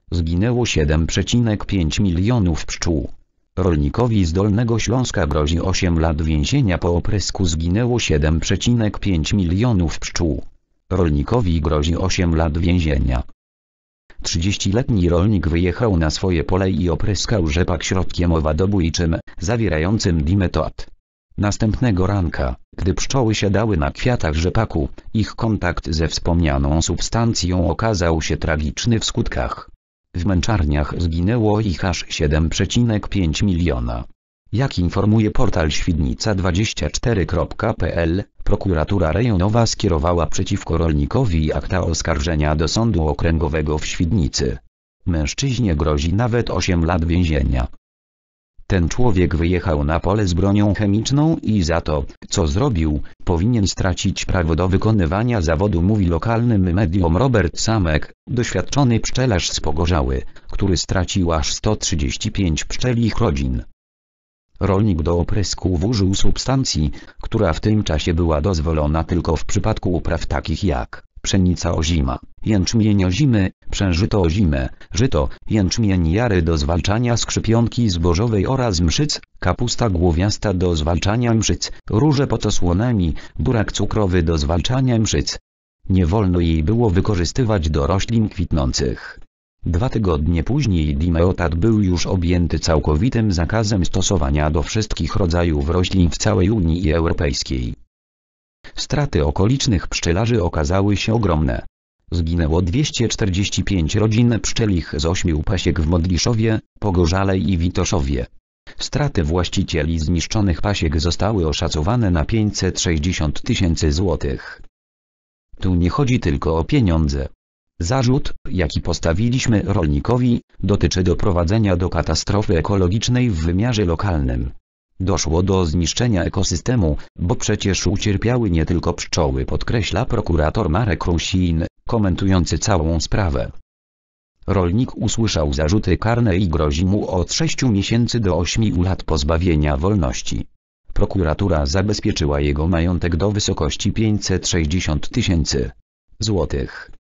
Zginęło 7,5 milionów pszczół. Rolnikowi z Dolnego Śląska grozi 8 lat więzienia. Po oprysku zginęło 7,5 milionów pszczół. Rolnikowi grozi 8 lat więzienia. 30-letni rolnik wyjechał na swoje pole i opryskał rzepak środkiem owadobójczym, zawierającym dimetat. Następnego ranka, gdy pszczoły siadały na kwiatach rzepaku, ich kontakt ze wspomnianą substancją okazał się tragiczny w skutkach. W męczarniach zginęło ich aż 7,5 miliona. Jak informuje portal Świdnica24.pl, prokuratura rejonowa skierowała przeciwko rolnikowi akta oskarżenia do Sądu Okręgowego w Świdnicy. Mężczyźnie grozi nawet 8 lat więzienia. Ten człowiek wyjechał na pole z bronią chemiczną i za to, co zrobił, powinien stracić prawo do wykonywania zawodu, mówi lokalnym mediom Robert Samek, doświadczony pszczelarz z Pogorzały, który stracił aż 135 pszczelich rodzin. Rolnik do oprysków użył substancji, która w tym czasie była dozwolona tylko w przypadku upraw takich jak pszenica ozima, jęczmień ozimy, przężyto ozime, żyto, jęczmień jary do zwalczania skrzypionki zbożowej oraz mszyc, kapusta głowiasta do zwalczania mszyc, róże pod osłonami, burak cukrowy do zwalczania mszyc. Nie wolno jej było wykorzystywać do roślin kwitnących. 2 tygodnie później dimetat był już objęty całkowitym zakazem stosowania do wszystkich rodzajów roślin w całej Unii Europejskiej. Straty okolicznych pszczelarzy okazały się ogromne. Zginęło 245 rodzin pszczelich z 8 pasiek w Modliszowie, Pogorzale i Witoszowie. Straty właścicieli zniszczonych pasiek zostały oszacowane na 560 000 złotych. Tu nie chodzi tylko o pieniądze. Zarzut, jaki postawiliśmy rolnikowi, dotyczy doprowadzenia do katastrofy ekologicznej w wymiarze lokalnym. Doszło do zniszczenia ekosystemu, bo przecież ucierpiały nie tylko pszczoły, podkreśla prokurator Marek Rusin, komentujący całą sprawę. Rolnik usłyszał zarzuty karne i grozi mu od 6 miesięcy do 8 lat pozbawienia wolności. Prokuratura zabezpieczyła jego majątek do wysokości 560 000 złotych.